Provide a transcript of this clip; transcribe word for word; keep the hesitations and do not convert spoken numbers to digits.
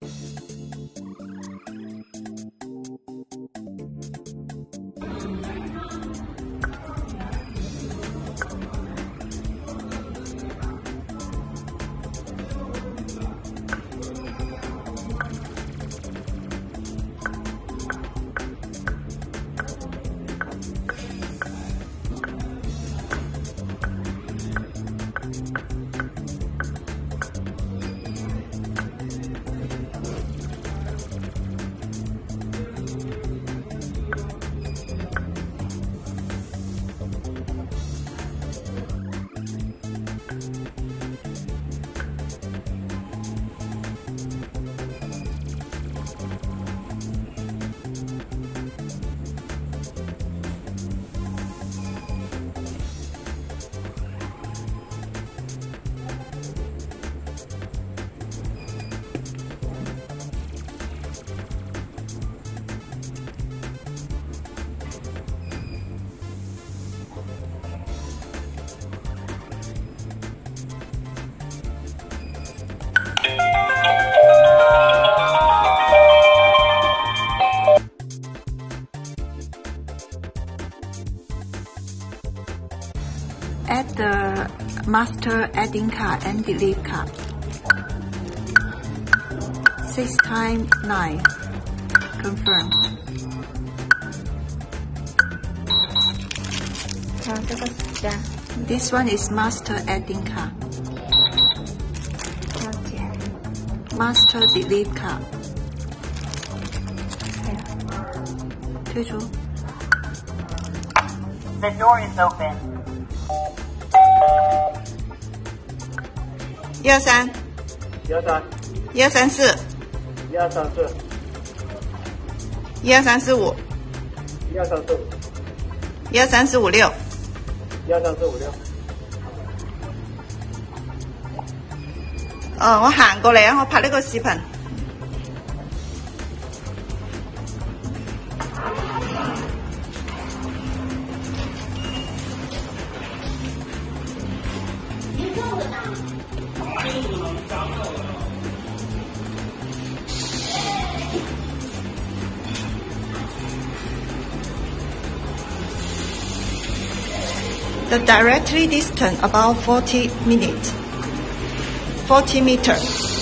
Add the master adding card and delete card. Six times nine. Confirm. 好，这个加 This one is master adding card. 了解。 Master delete card. 对了。 退出。 The door is open. 一二三， 一二三， 一二三四， 一二三四， 一二三四五， 一二三四五， 一二三四五六。 一二三四五六。 誒，我行過嚟啊！我拍呢個視頻。The directly distance about forty minutes, forty meters.